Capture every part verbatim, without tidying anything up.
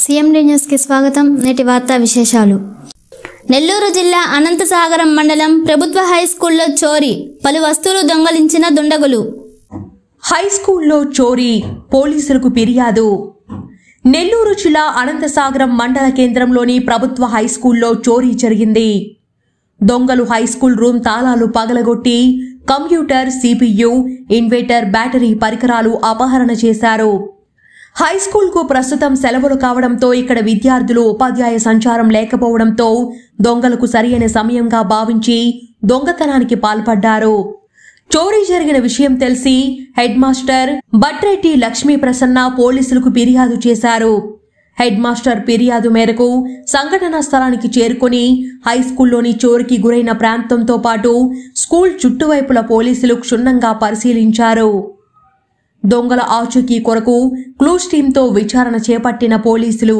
CMD news की स्वागतम। नेटी वार्ता विशेषालु। నెల్లూరు జిల్లా అనంతసాగరం మండలం ప్రభుత్వ హై స్కూల్లో చోరీ, పలు వస్తువులు దొంగలించిన దుండగులు। హై స్కూల్లో చోరీ, పోలీసులకు ఫిర్యాదు। నెల్లూరు జిల్లా అనంతసాగరం మండల కేంద్రంలోని ప్రభుత్వ హై స్కూల్లో చోరీ జరిగింది। దొంగలు హై స్కూల్ రూమ్ తాళాలు పగలగొట్టి కంప్యూటర్, సిపియు, ఇన్వర్టర్, బ్యాటరీ పరికరాలు అపహరణ చేశారు। హై స్కూల్ కు ప్రస్తుతం సెలవులు కావడంతో ఇక్కడ విద్యార్థులు, ఉపాధ్యాయ సంచారం లేకపోవడంతో దొంగలకు సరైన సమయంగా భావించి దొంగతనానికి పాల్పడ్డారు। చోరీ జరిగిన విషయం తెలిసి హెడ్ మాస్టర్ బట్రెడ్డి లక్ష్మీ ప్రసన్న పోలీసులకు ఫిర్యాదు చేశారు। హెడ్ మాస్టర్ ఫిర్యాదు మేరకు సంఘటనా స్థలానికి చేరుకుని హై స్కూల్లోని చోరీకి గురైన ప్రాంతంతో పాటు స్కూల్ చుట్టువైపుల పోలీసులు క్షుణ్ణంగా పరిశీలించారు। దొంగల ఆచూకీ కొరకు క్లూస్ టీమ్ తో విచారణ చేపట్టిన పోలీసులు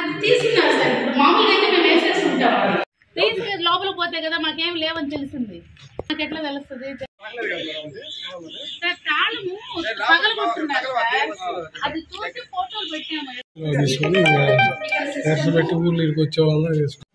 లోపల పోతే కదా మాకేం లేవని తెలిసింది, నాకు ఎట్లా తెలుస్తుంది? తాళము పగలగొట్టున్నారు సార్, అది చూసి ఫోటోలు పెట్టాము।